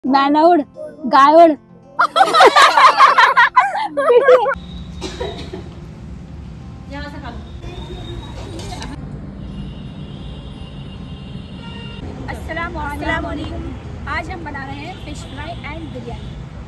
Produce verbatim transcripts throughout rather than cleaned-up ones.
मैना उड़, गाय उड़। अस्सलाम वालेकुम। आज हम बना रहे हैं fish fry and biryani.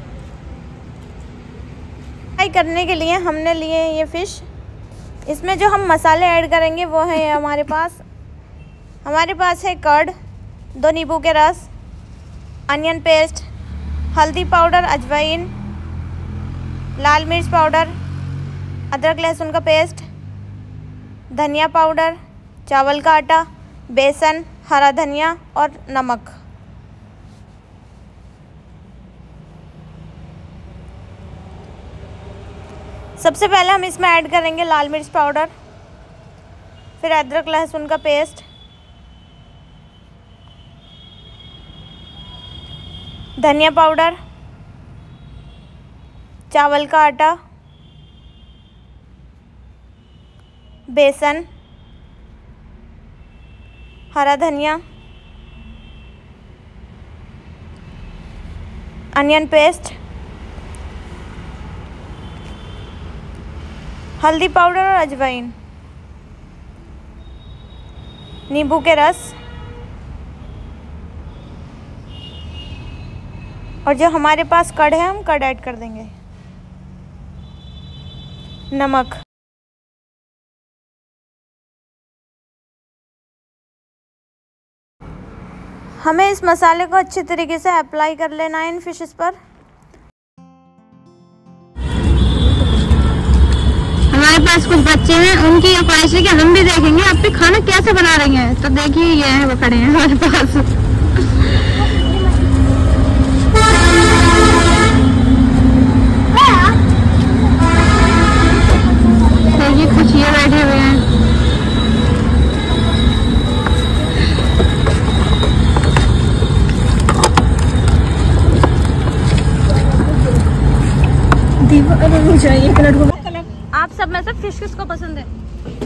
Fry करने के लिए हमने लिए ये फ़िश। इसमें जो हम मसाले ऐड करेंगे वो है हमारे पास हमारे पास है कर्ड, दो नींबू के रस, अनियन पेस्ट, हल्दी पाउडर, अजवाइन, लाल मिर्च पाउडर, अदरक लहसुन का पेस्ट, धनिया पाउडर, चावल का आटा, बेसन, हरा धनिया और नमक। सबसे पहले हम इसमें ऐड करेंगे लाल मिर्च पाउडर, फिर अदरक लहसुन का पेस्ट, धनिया पाउडर, चावल का आटा, बेसन, हरा धनिया, अनियन पेस्ट, हल्दी पाउडर और अजवाइन, नींबू के रस और जो हमारे पास कर्ड है हम कर्ड ऐड कर देंगे, नमक। हमें इस मसाले को अच्छे तरीके से अप्लाई कर लेना है इन फिशेस पर। हमारे पास कुछ बच्चे हैं, उनकी ये ख्वाहिश है कि हम भी देखेंगे आप भी खाना कैसे बना रही हैं। तो देखिए ये है, वो खड़े हैं हमारे पास। देखिए कुछ ये बैठे हुए हैं। आप सब में से फिश किसको पसंद है?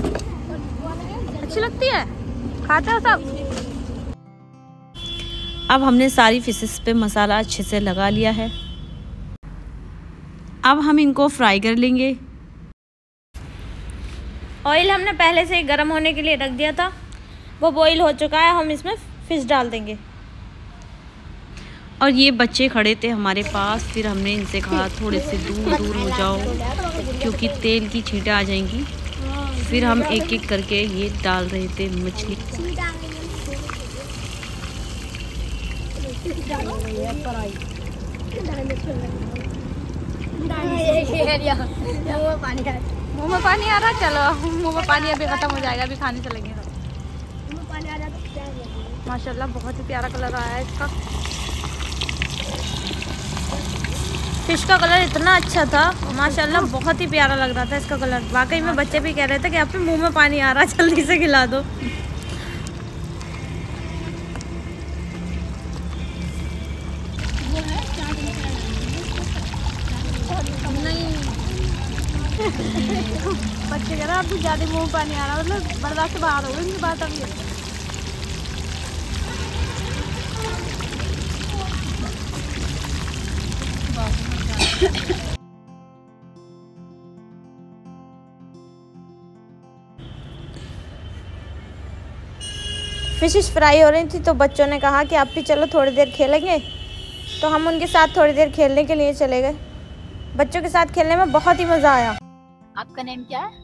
अच्छी लगती है? खाते हो सब? अब हमने सारी फिशेस पे मसाला अच्छे से लगा लिया है। अब हम इनको फ्राई कर लेंगे। ऑयल हमने पहले से ही गर्म होने के लिए रख दिया था, वो बॉईल हो चुका है। हम इसमें फिश डाल देंगे। और ये बच्चे खड़े थे हमारे पास, फिर हमने इनसे कहा थोड़े से दूर दूर हो जाओ क्योंकि तेल की छींटें आ जाएंगी। फिर हम एक एक करके ये डाल रहे थे मछली। मुँह में पानी आ रहा। चलो मुँह में पानी अभी खत्म हो जाएगा, अभी खाने चलेंगे। माशाल्लाह बहुत ही प्यारा कलर आया है इसका। फिश का कलर इतना अच्छा था, माशाल्लाह बहुत ही प्यारा लग रहा था इसका कलर। वाकई में बच्चे भी कह रहे थे कि आप मुंह में पानी आ रहा है, जल्दी से खिला दो। बच्चे कह रहे हैं आपको ज़्यादा मुँह में पानी आ रहा है, मतलब बर्दाश्त से बाहर हो गई इनकी बात अभी। फिशेस फ्राई हो रही थी तो बच्चों ने कहा कि आप भी चलो थोड़ी देर खेलेंगे, तो हम उनके साथ थोड़ी देर खेलने के लिए चले गए। बच्चों के साथ खेलने में बहुत ही मज़ा आया। आपका नेम क्या है?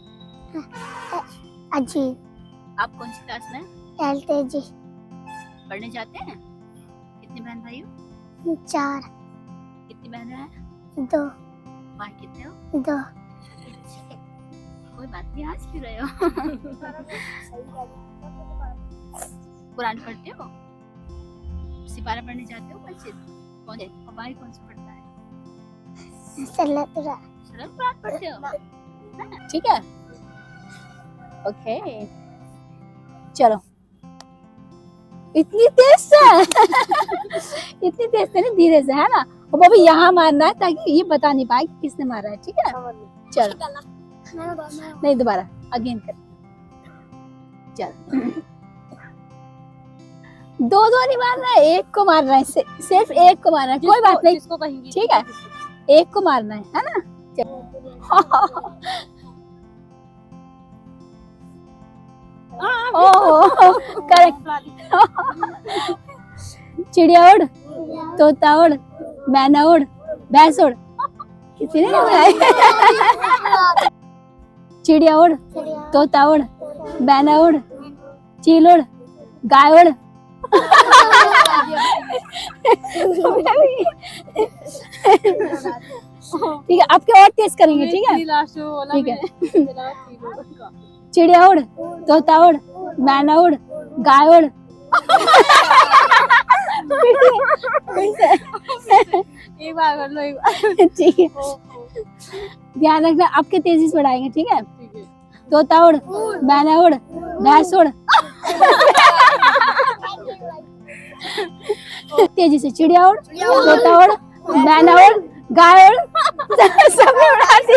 अजी। आप कौन सी क्लास में? एलकेजी। पढ़ने जाते हैं? कितने बहन भाई हो? चार। कितनी बहनें हैं? दो। भाई कितने हो? दो। कोई बात नहीं, आज क्यों रहे हो? कुरान पढ़ते हो? सिपारा पढ़ने जाते हो? मस्जिद कौन है? भाई कौन सा पढ़ता है? सल्लल्लाहु सरल कुरान पढ़ते हो? ठीक है, ओके चलो। इतनी तेज से इतनी तेज से नहीं, धीरे से, है ना? और वो भी यहाँ मारना है ताकि ये बता नहीं पाए कि किसने मारा है। ठीक है, चलो नहीं दोबारा अगेन कर। चल दो दो नहीं मारना है, एक को मारना है, सिर्फ एक को मारना है। कोई बात नहीं, ठीक है, एक को मारना है, है ना? Oh correct. चिड़िया उड़, तोता उड़, मैना उड़, भैंस उड़। किसी ने बनाया? चिड़िया उड़, तोता उड़, मैना उड़, चील उड़, गाय उड़। ठीक है, आपके और तेज करेंगे, ठीक है? ठीक है। चिड़िया उड़, तोता उड़, मैना उड़, गाय उड़। एक बार कर लो, एक बार। ठीक है, ध्यान रखना, आपके तेजी से बढ़ाएंगे, ठीक है? तोता उड़, मैना उड़, भैंस उड़। तेजी से, चिड़िया उड़, तोता उड़, मैना उड़, गाय उड़। सब उड़ा दी,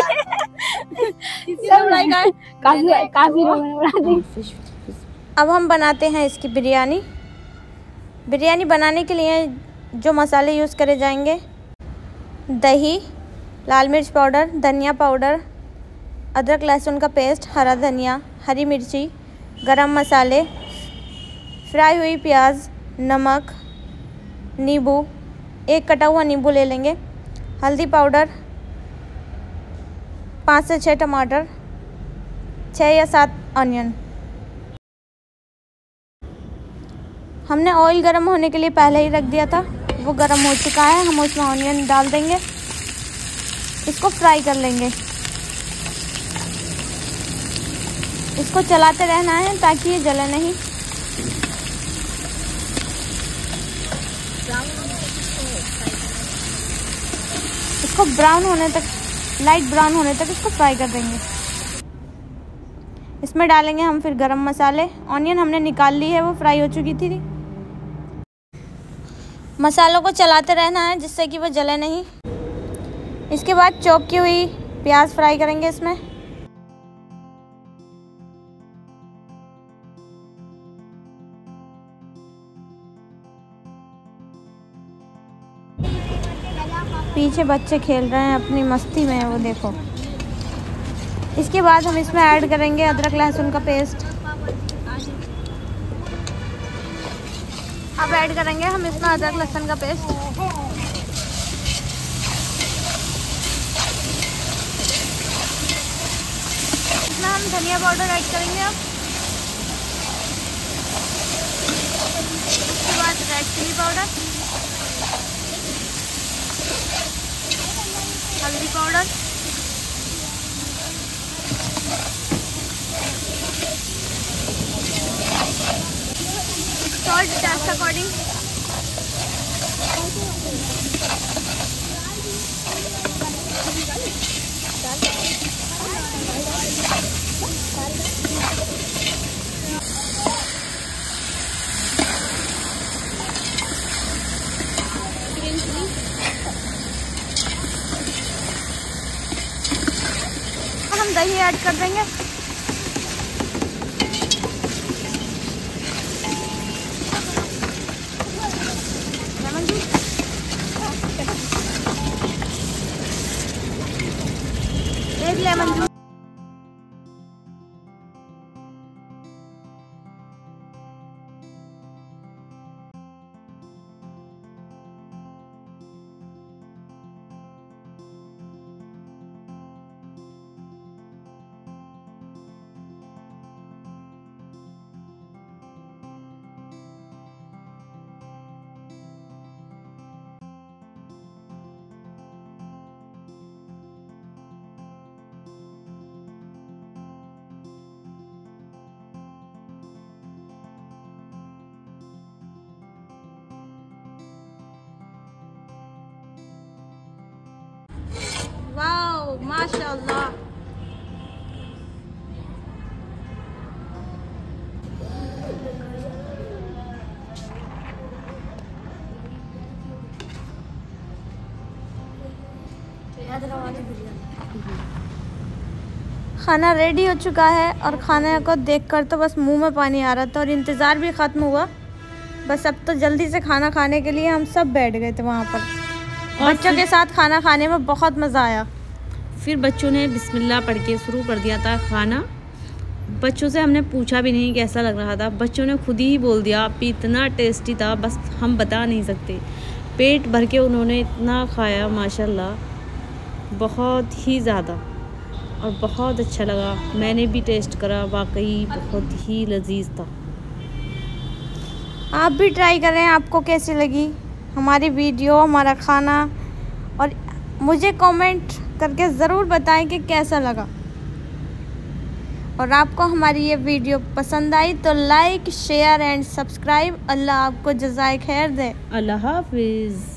काफी काफी उड़ा दी। अब हम बनाते हैं इसकी बिरयानी। बिरयानी बनाने के लिए जो मसाले यूज़ करे जाएंगे: दही, लाल मिर्च पाउडर, धनिया पाउडर, अदरक लहसुन का पेस्ट, हरा धनिया, हरी मिर्ची, गरम मसाले, फ्राई हुई प्याज, नमक, नींबू, एक कटा हुआ नींबू ले लेंगे, हल्दी पाउडर, पाँच से छः टमाटर, छः या सात अनियन। हमने ऑयल गरम होने के लिए पहले ही रख दिया था, वो गरम हो चुका है। हम उसमें ऑनियन डाल देंगे, इसको फ्राई कर लेंगे। इसको चलाते रहना है ताकि ये जले नहीं। इसको ब्राउन होने तक, लाइट ब्राउन होने तक इसको फ्राई कर देंगे। इसमें डालेंगे हम फिर गरम मसाले। ऑनियन हमने निकाल ली है, वो फ्राई हो चुकी थी। मसालों को चलाते रहना है जिससे कि वो जले नहीं। इसके बाद चॉप की हुई प्याज फ्राई करेंगे इसमें। पीछे बच्चे खेल रहे हैं अपनी मस्ती में, वो देखो। इसके बाद हम इसमें ऐड करेंगे अदरक लहसुन का पेस्ट। अब ऐड करेंगे हम इसमें अदरक लहसुन का पेस्ट। इसमें हम धनिया पाउडर ऐड करेंगे। अब उसके बाद रेड चिली पाउडर, हल्दी पाउडर, सॉल्ट टेस्ट अकॉर्डिंग। हम दही ऐड कर देंगे। लेमन जूस, एक लेमन जूस। वाओ, माशाल्लाह। खाना रेडी हो चुका है और खाने को देखकर तो बस मुंह में पानी आ रहा था और इंतज़ार भी ख़त्म हुआ। बस अब तो जल्दी से खाना खाने के लिए हम सब बैठ गए थे वहाँ पर। और बच्चों के साथ खाना खाने में बहुत मज़ा आया। फिर बच्चों ने बिस्मिल्लाह पढ़ के शुरू कर दिया था खाना। बच्चों से हमने पूछा भी नहीं कैसा लग रहा था, बच्चों ने खुद ही बोल दिया आप इतना टेस्टी था, बस हम बता नहीं सकते। पेट भर के उन्होंने इतना खाया माशाल्लाह, बहुत ही ज़्यादा, और बहुत अच्छा लगा। मैंने भी टेस्ट करा, वाकई बहुत ही लजीज था। आप भी ट्राई करें, आपको कैसी लगी हमारी वीडियो, हमारा खाना, और मुझे कमेंट करके ज़रूर बताएं कि कैसा लगा। और आपको हमारी ये वीडियो पसंद आई तो like, share and subscribe. Allah आपको जज़ाए खैर दे। अल्लाह हाफिज़।